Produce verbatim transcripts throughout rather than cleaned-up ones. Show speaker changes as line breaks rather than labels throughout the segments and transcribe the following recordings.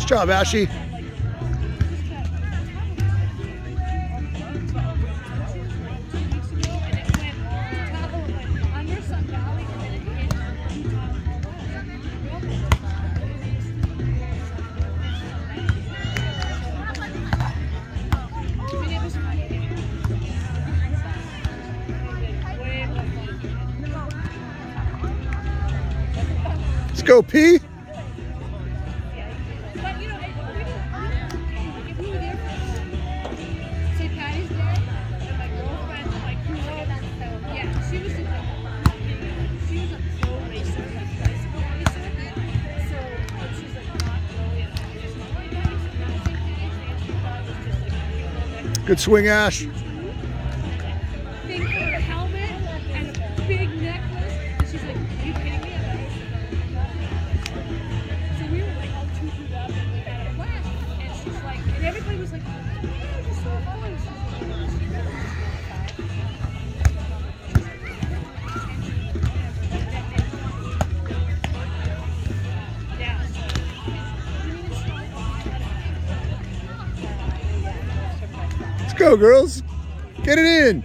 job, Ashley. Let's go, P. Good swing, Ash.
Thing for a helmet and a big necklace, and she's like, "Are you kidding me?" So we were like all tutored up and we had a blast, and she's like, and everybody was like, "Oh, you're so fun."
Let's go, girls. Get it in.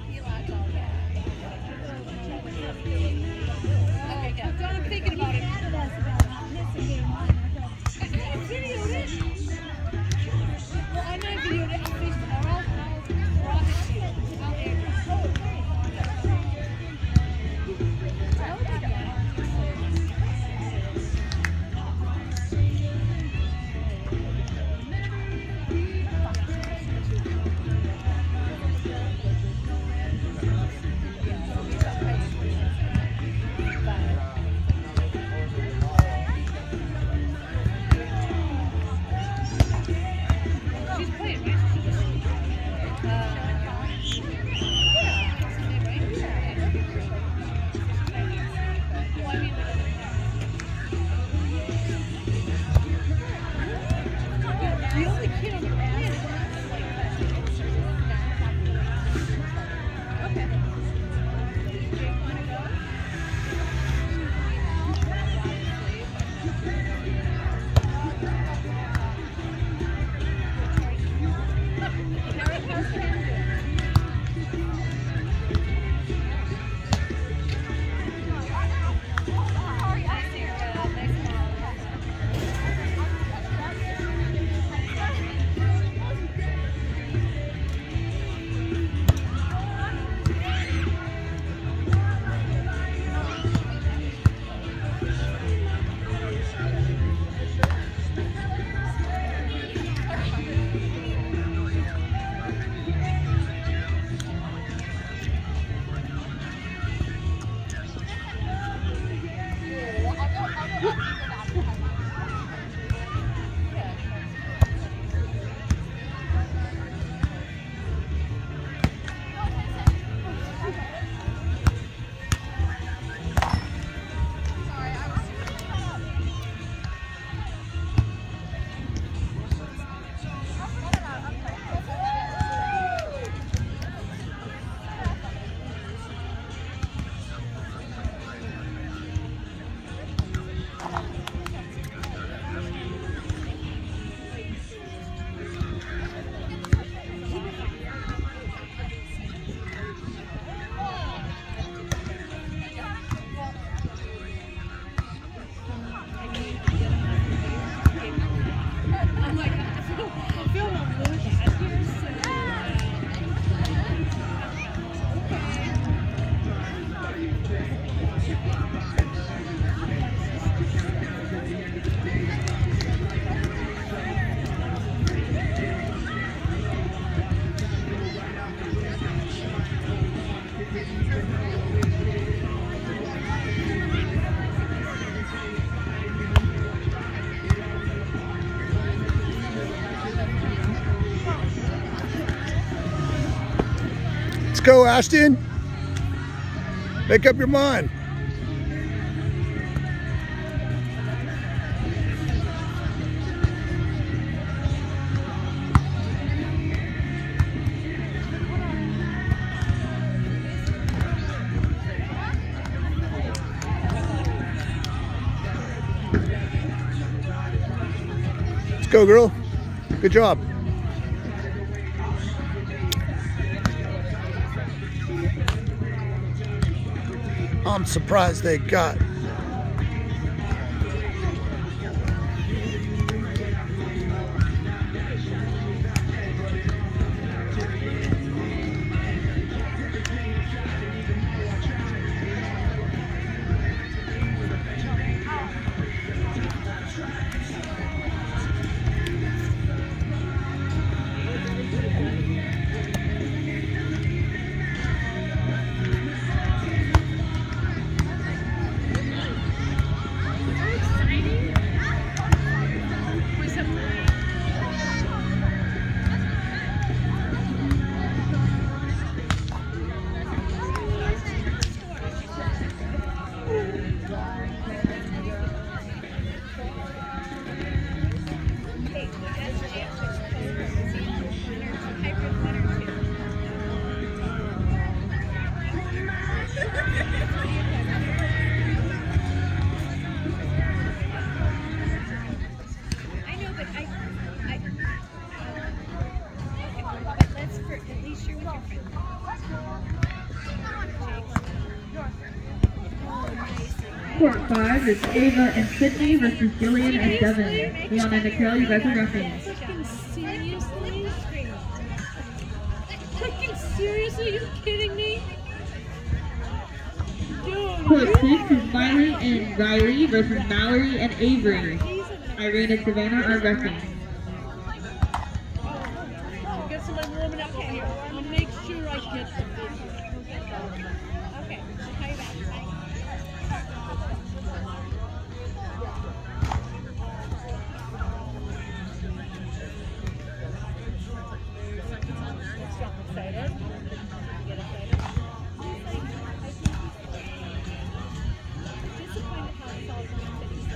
Let's go, Ashton. Make up your mind. go, girl. Good job. I'm surprised they got
Court five is Ava and Sydney versus Jillian and Devin. Leon and Nicole, you guys are referees.
Seriously? Freaking seriously? Are you kidding me? Dude,
Court six is Miley and Riley versus Mallory and Avery. Irene and Savannah are referees.
Get somebody warming up here. I'm gonna make sure I get some. Okay, I'll call you back. Bye. Excited? Get excited? Disappointed how it's all going to be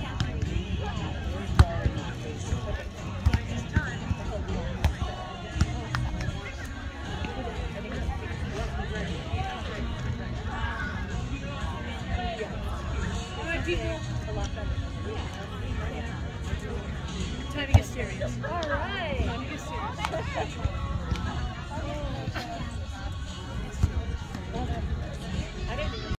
Alright, people.